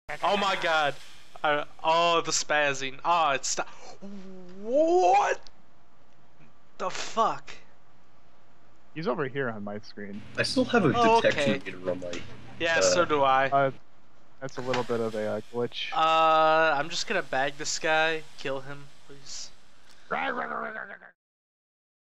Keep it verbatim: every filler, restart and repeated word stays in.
Oh my god. I, oh, the spazzing. Oh, it's st- What the fuck? He's over here on my screen. I still have a Oh, detection okay. meter on my. Yeah, uh, so do I. Uh, that's a little bit of a uh, glitch. Uh, I'm just gonna bag this guy, kill him, please.